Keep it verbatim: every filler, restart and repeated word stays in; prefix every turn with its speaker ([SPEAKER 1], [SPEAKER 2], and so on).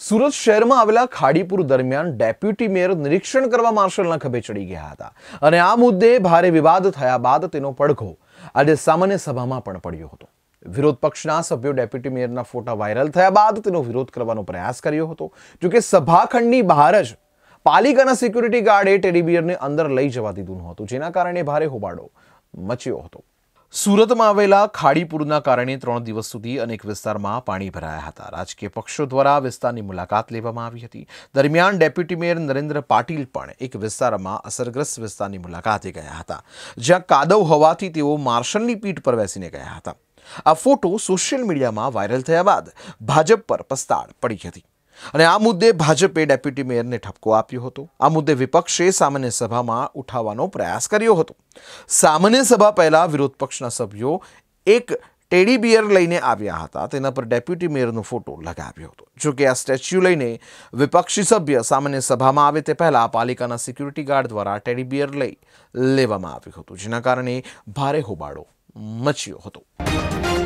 [SPEAKER 1] સુરત શહેરમાં આવેલા ખાડીપુર દરમિયાન ડેપ્યુટી મેયર નિરીક્ષણ કરવા માર્શલના ખભે ચડી ગયા હતા અને આ મુદ્દે ભારે વિવાદ થયા બાદ તેનો પડઘો આજે સામાન્ય સભામાં પણ પડ્યો હતો। વિરોધ પક્ષના સભ્યો ડેપ્યુટી મેયરના ફોટા વાયરલ થયા બાદ તેનો વિરોધ કરવાનો પ્રયાસ કર્યો હતો। જો કે સભાખંડની બહાર જ પાલિકાના સિક્યુરિટી ગાર્ડે ટેડી બિયરને અંદર લઈ જવા દીધું નહોતું, જેના કારણે ભારે હોબાળો મચ્યો હતો। સુરતમાં આવેલા ખાડીપુરના કારણે ત્રણ દિવસ સુધી અનેક વિસ્તારમાં પાણી ભરાયા હતા। રાજકીય પક્ષો દ્વારા વિસ્તારની મુલાકાત લેવામાં આવી હતી। દરમિયાન ડેપ્યુટી મેયર નરેન્દ્ર પાટીલ પણ એક વિસ્તારમાં અસરગ્રસ્ત વિસ્તારની મુલાકાતે ગયા હતા, જ્યાં કાદવ હોવાથી તેઓ માર્શલની પીઠ પર બેસીને ગયા હતા। આ ફોટો સોશિયલ મીડિયામાં વાયરલ થયા બાદ ભાજપ પર પસ્તાળ પડી હતી અને આ મુદ્દે ભાજપે ડેપ્યુટી મેયરને ઠપકો આપ્યો હતો। આ મુદ્દે વિપક્ષે સામાન્ય સભામાં ઉઠાવવાનો પ્રયાસ કર્યો હતો। સામાન્ય સભા પહેલા વિરોધ પક્ષના સભ્યો એક ટેડી બિયર લઈને આવ્યા હતા, તેના પર ડેપ્યુટી મેયરનો ફોટો લગાવ્યો હતો। જો કે આ સ્ટેચ્યુ લઈને વિપક્ષી સભ્ય સામાન્ય સભામાં આવે તે પહેલા પાલિકાના સિક્યુરિટી ગાર્ડ દ્વારા ટેડી બિયર લઈ લેવામાં આવ્યું હતું, જેના કારણે ભારે હોબાળો મચ્યો હતો।